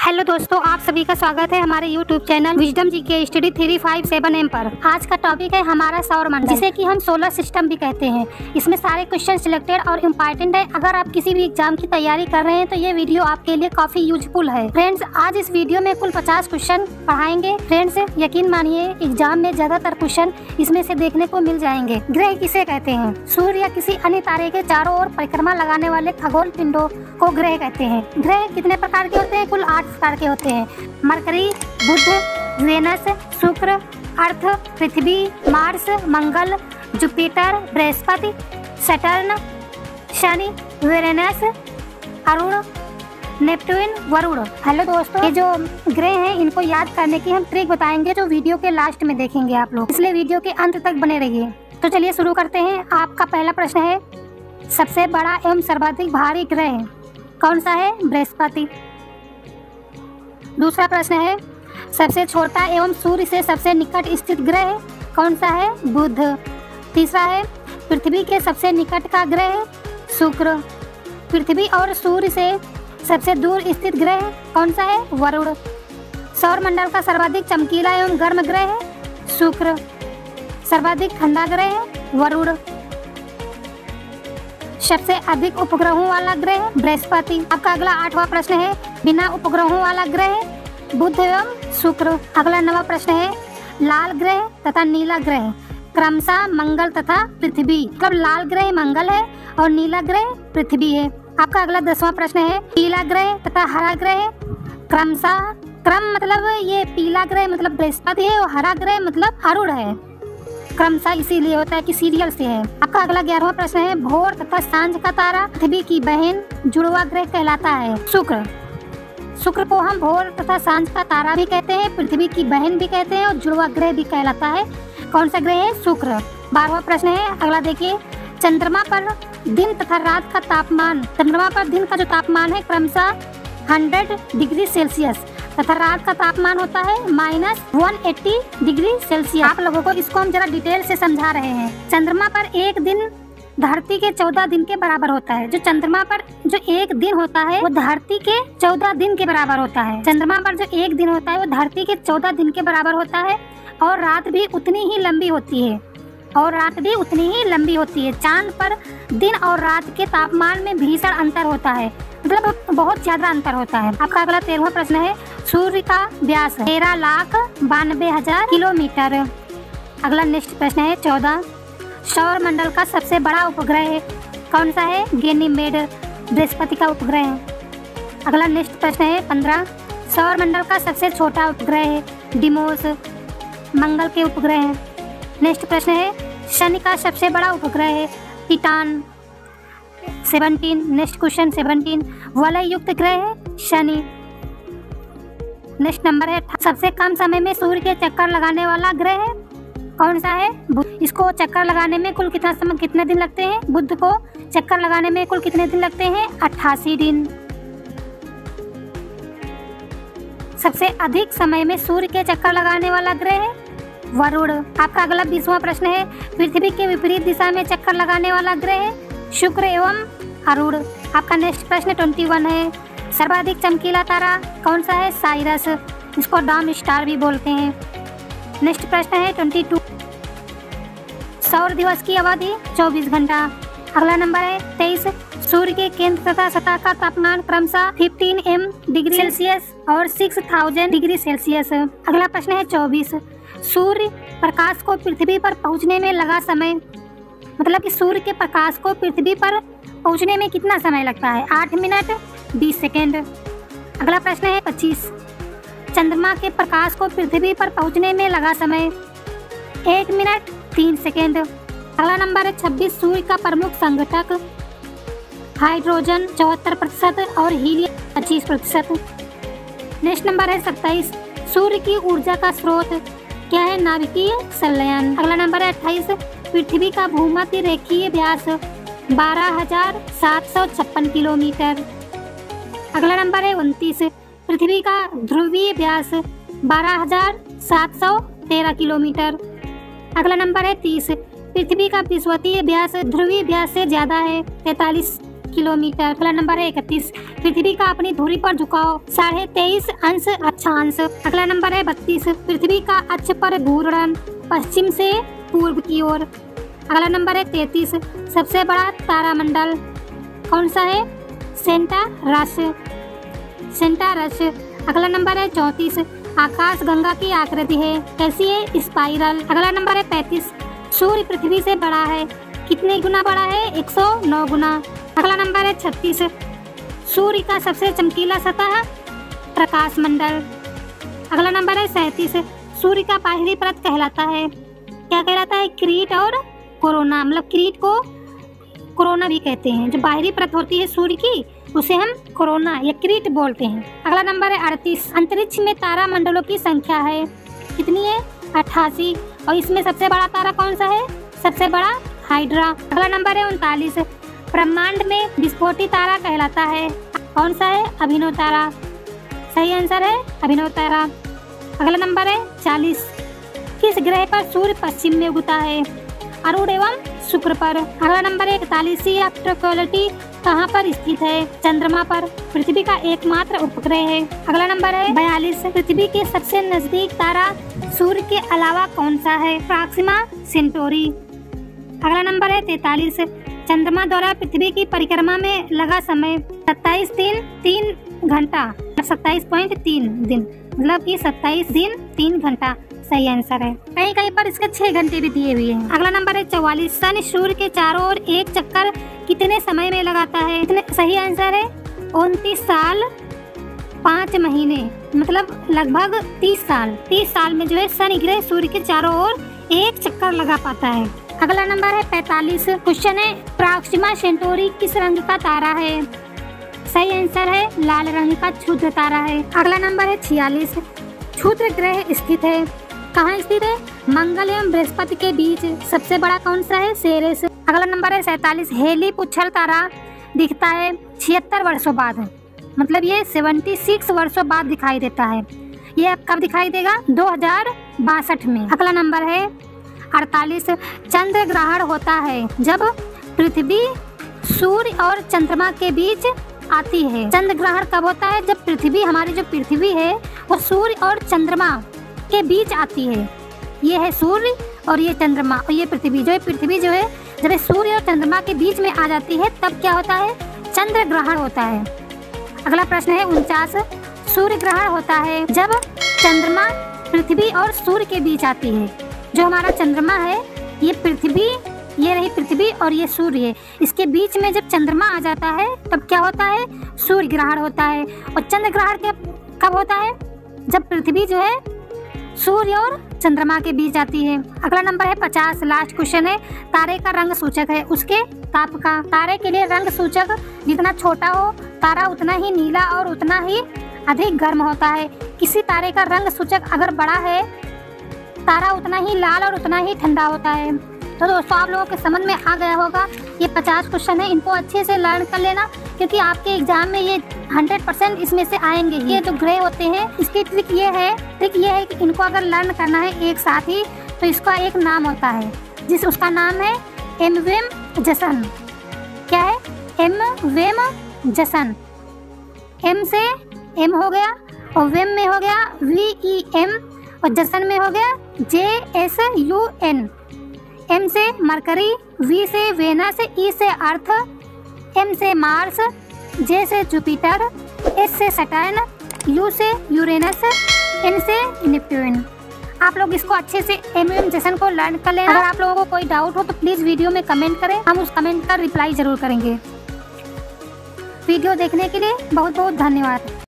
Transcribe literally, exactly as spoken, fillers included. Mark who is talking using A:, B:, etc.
A: Hello दोस्तों, आप सभी का स्वागत है हमारे YouTube channel wisdom G K study three five seven M पर। आज का टॉपिक है हमारा सौर मंडल, जिसे कि हम सोलर सिस्टम भी कहते हैं। इसमें सारे क्वेश्चन सिलेक्टेड और इम्पोर्टेंट है। अगर आप किसी भी एग्जाम की तैयारी कर रहे हैं तो ये वीडियो आपके लिए काफी यूजफुल है। फ्रेंड्स, आज इस वीडियो में कुल पचास क्वेश्चन पढ़ाएंगे। फ्रेंड्स, यकीन मानिए एग्जाम में ज्यादातर क्वेश्चन इसमें से देखने को मिल जाएंगे। ग्रह किसे कहते हैं? सूर्य या किसी अन्य तारे के चारों ओर परिक्रमा लगाने वाले खगोल पिंडों को ग्रह कहते हैं। ग्रह कितने प्रकार के होते हैं? कुल आठ प्रकार के होते हैं। मरकरी, बुध, वेनस, शुक्र, अर्थ, पृथ्वी, मार्स, मंगल, जुपिटर, बृहस्पति, सैटर्न, शनि, यूरेनस, अरुण, नेपट्टून, वरुण। हेलो दोस्तों, ये जो ग्रह हैं इनको याद करने की हम ट्रिक बताएंगे जो वीडियो के लास्ट में देखेंगे आप लोग, इसलिए वीडियो के अंत तक बने रहिए। तो चलिए शुरू करते हैं। आपका पहला प्रश्न है, सबसे बड़ा एवं सर्वाधिक भारी ग्रह कौन सा है? बृहस्पति। दूसरा प्रश्न है, सबसे छोटा एवं सूर्य से सबसे निकट स्थित ग्रह कौन सा है? बुध। तीसरा है, पृथ्वी के सबसे निकट का ग्रह शुक्र। पृथ्वी और सूर्य से सबसे दूर स्थित ग्रह कौन सा है? वरुण। सौर मंडल का सर्वाधिक चमकीला एवं गर्म ग्रह है शुक्र। सर्वाधिक ठंडा ग्रह है वरुण। सबसे अधिक उपग्रहों वाला ग्रह बृहस्पति। आपका अगला आठवां प्रश्न है, बिना उपग्रहों वाला ग्रह बुध एवं शुक्र। अगला नवा प्रश्न है, लाल ग्रह तथा नीला ग्रह क्रमशः मंगल तथा पृथ्वी। मतलब लाल ग्रह मंगल है और नीला ग्रह पृथ्वी है। आपका अगला दसवां प्रश्न है, पीला ग्रह तथा हरा ग्रह क्रमशः। क्रम मतलब ये पीला ग्रह मतलब बृहस्पति है और हरा ग्रह मतलब अरुण है। क्रमशः इसीलिए होता है कि सीरियल से है। आपका अगला ग्यारहवां प्रश्न है, भोर तथा सांझ का तारा पृथ्वी की बहन जुड़वा ग्रह कहलाता है शुक्र। शुक्र को हम भोर तथा सांझ का तारा भी कहते हैं, पृथ्वी की बहन भी कहते हैं और जुड़वा ग्रह भी कहलाता है। कौन सा ग्रह है? शुक्र। बारहवां प्रश्न है, अगला देखिए, चंद्रमा पर दिन तथा रात का तापमान। चंद्रमा पर दिन का जो तापमान है क्रमशः हंड्रेड डिग्री सेल्सियस तथा रात का तापमान होता है minus one eighty degree Celsius. आप लोगों को इसको हम जरा डिटेल से समझा रहे हैं। चंद्रमा पर एक दिन धरती के चौदह दिन के बराबर होता है। जो चंद्रमा पर जो एक दिन होता है वो धरती के चौदह दिन के बराबर होता है। चंद्रमा पर जो एक दिन होता है वो धरती के चौदह दिन के बराबर होता है और रात भी उतनी ही लंबी होती है और रात भी उतनी ही लंबी होती है। चांद पर दिन और रात के तापमान में भीषण अंतर होता है, मतलब बहुत ज्यादा अंतर होता है। आपका अगला तेरहवां प्रश्न है, सूर्य का व्यास तेरह लाख बानवे हजार किलोमीटर। अगला नेक्स्ट प्रश्न है चौदह, सौर मंडल का सबसे बड़ा उपग्रह है कौन सा है? गैनीमेड, बृहस्पति का उपग्रह है। अगला नेक्स्ट प्रश्न है पंद्रह, सौर मंडल का सबसे छोटा उपग्रह है डिमोस, मंगल के उपग्रह है। नेक्स्ट प्रश्न है, शनि का सबसे बड़ा उपग्रह है Titan. Seventeen, next question seventeen, वलय युक्त ग्रह है शनि। नेक्स्ट नंबर है, सबसे कम समय में सूर्य के चक्कर लगाने वाला ग्रह है कौन सा है? बुध। इसको चक्कर लगाने में कुल कितना समय कितने दिन लगते हैं? बुध को चक्कर लगाने में कुल कितने दिन लगते हैं? अट्ठासी दिन। सबसे अधिक समय में सूर्य के चक्कर लगाने वाला ग्रह है वरुण। आपका अगला बीसवां प्रश्न है, पृथ्वी के विपरीत दिशा में चक्कर लगाने वाला ग्रह है शुक्र एवं अरुण। आपका नेक्स्ट प्रश्न ट्वेंटी वन है, सर्वाधिक चमकीला तारा कौन सा है? साइरस, इसको डार्क स्टार भी बोलते हैं। नेक्स्ट प्रश्न है ट्वेंटी टू, सौर दिवस की अवधि चौबीस घंटा। अगला नंबर है तेईस, सूर्य के केंद्र तथा सतह का तापमान क्रमशः फिफ्टीन एम डिग्री सेल्सियस और सिक्स थाउजेंड डिग्री सेल्सियस। अगला प्रश्न है चौबीस, सूर्य प्रकाश को पृथ्वी पर पहुंचने में लगा समय। मतलब कि सूर्य के प्रकाश को पृथ्वी पर पहुंचने में कितना समय लगता है? आठ मिनट बीस सेकेंड। अगला प्रश्न है पच्चीस, चंद्रमा के प्रकाश को पृथ्वी पर पहुंचने में लगा समय एक मिनट तीन सेकेंड। अगला नंबर है छब्बीस, सूर्य का प्रमुख संघटक हाइड्रोजन चौहत्तर प्रतिशत और हीलियम पच्चीस प्रतिशत। नेक्स्ट नंबर है सत्ताईस, सूर्य की ऊर्जा का स्रोत क्या है? नाभिकीय संलयन। अगला नंबर है अट्ठाईस, पृथ्वी का भूमध्य रेखीय व्यास बारह हजार सात सौ छप्पन किलोमीटर। अगला नंबर है उनतीस, पृथ्वी का ध्रुवीय व्यास बारह हजार सात सौ तेरह किलोमीटर। अगला नंबर है तीस, पृथ्वी का विषुवतीय व्यास ध्रुवीय व्यास से ज्यादा है तैतालीस किलोमीटर। अगला नंबर है इकतीस, पृथ्वी का अपनी धुरी पर झुकाव साढ़े तेईस अंश अक्षांश। अगला नंबर है बत्तीस, पृथ्वी का अक्ष पर घूर्णन पश्चिम से पूर्व की ओर। अगला नंबर है तैतीस, सबसे बड़ा तारामंडल कौन सा है? सेंटारस, सेंटारस। अगला नंबर है चौंतीस, आकाश गंगा की आकृति है, कैसी है? स्पाइरल। अगला नंबर है पैंतीस, सूर्य पृथ्वी से बड़ा है, कितने गुना बड़ा है? एक सौ नौ गुना। अगला नंबर है छत्तीस, सूर्य का सबसे चमकीला सतह प्रकाश मंडल। अगला नंबर है सैंतीस, सूर्य का बाहरी परत कहलाता है, क्या कहलाता है? क्रीट और कोरोना, मतलब क्रीट को कोरोना भी कहते हैं। जो बाहरी परत होती है सूर्य की उसे हम कोरोना या क्रीट बोलते हैं। अगला नंबर है अड़तीस, अंतरिक्ष में तारा मंडलों की संख्या है, कितनी है? अट्ठासी। और इसमें सबसे बड़ा तारा कौन सा है? सबसे बड़ा हाइड्रा। अगला नंबर है उनतालीस, ब्रह्मांड में विस्फोटी तारा कहलाता है, कौन सा है? अभिनव तारा। सही आंसर है अभिनव तारा। अगला नंबर है चालीस, किस ग्रह पर सूर्य पश्चिम में उगता है? अरुण एवं शुक्र पर। अगला नंबर है इकतालीस, क्वालिटी कहाँ पर स्थित है? चंद्रमा पर, पृथ्वी का एकमात्र उपग्रह है। अगला नंबर है बयालीस, पृथ्वी के सबसे नजदीक तारा सूर्य के अलावा कौन सा है? Proxima Centauri. अगला नंबर है तैतालीस, चंद्रमा द्वारा पृथ्वी की परिक्रमा में लगा समय सत्ताईस दिन तीन घंटा, सत्ताईस पॉइंट तीन दिन, मतलब कि सत्ताईस दिन तीन घंटा सही आंसर है। कहीं कहीं पर इसके छह घंटे भी दिए हुए हैं। अगला नंबर है चौवालीस, शनि सूर्य के चारों ओर एक चक्कर कितने समय में लगाता है? इतने सही आंसर है उनतीस साल पाँच महीने, मतलब लगभग तीस साल। तीस साल में जो है शनि ग्रह सूर्य के चारों ओर एक चक्कर लगा पाता है। अगला नंबर है पैंतालीस, क्वेश्चन है प्रॉक्सिमा सेंटोरी किस रंग का तारा है? सही आंसर है लाल रंग का क्षुद्र तारा है। अगला नंबर है छियालीस, क्षुद्र ग्रह स्थित है, कहाँ स्थित है? मंगल एवं बृहस्पति के बीच। सबसे बड़ा कौन सा है? सेरेस। अगला नंबर है सैतालीस, हेली पुच्छर तारा दिखता है छिहत्तर वर्षों बाद, मतलब ये छिहत्तर वर्षों बाद दिखाई देता है। ये कब दिखाई देगा? दो हजार बासठ में। अगला नंबर है अड़तालीस, चंद्र ग्रहण होता है जब पृथ्वी सूर्य और चंद्रमा के बीच आती है। चंद्र ग्रहण कब होता है? जब पृथ्वी, हमारी जो पृथ्वी है वो सूर्य और चंद्रमा के बीच आती है। ये है सूर्य और ये चंद्रमा और ये पृथ्वी। जो है पृथ्वी जो है जब सूर्य और चंद्रमा के बीच में आ जाती है तब क्या होता है? चंद्र ग्रहण होता है। अगला प्रश्न है उनचास, सूर्य ग्रहण होता है जब चंद्रमा पृथ्वी और सूर्य के बीच आती है। जो हमारा चंद्रमा है, ये पृथ्वी, ये रही पृथ्वी और ये सूर्य है, इसके बीच में जब चंद्रमा आ जाता है तब क्या होता है? सूर्य ग्रहण होता है। और चंद्र ग्रहण क्या कब होता है? जब पृथ्वी जो है सूर्य और चंद्रमा के बीच आती है। अगला नंबर है पचास, लास्ट क्वेश्चन है, तारे का रंग सूचक है उसके ताप का। तारे के लिए रंग सूचक जितना छोटा हो तारा उतना ही नीला और उतना ही अधिक गर्म होता है। किसी तारे का रंग सूचक अगर बड़ा है तारा उतना ही लाल और उतना ही ठंडा होता है। तो दोस्तों आप लोगों के समझ में आ गया होगा। ये पचास क्वेश्चन है, इनको अच्छे से लर्न कर लेना क्योंकि आपके एग्जाम में ये हंड्रेड परसेंट इसमें से आएंगे। ये जो ग्रे होते हैं इसकी ट्रिक ये है ट्रिक ये है कि इनको अगर लर्न करना है एक साथ ही तो इसका एक नाम होता है, जिस उसका नाम है एम वेम जसन। क्या है? एम वेम जसन। एम से एम हो गया और वेम में हो गया वी ई एम और जसन में हो गया J S U N. M से मरकरी, वी से वेनस, ई से अर्थ, एम से मार्स, जे से जुपिटर, एस से सटर्न, यू से यूरेनस, एन से नेपट्यून। आप लोग इसको अच्छे से एम एम जैसन को लर्न कर लेना। अगर आप लोगों को कोई डाउट हो तो प्लीज़ वीडियो में कमेंट करें, हम उस कमेंट का रिप्लाई ज़रूर करेंगे। वीडियो देखने के लिए बहुत बहुत धन्यवाद।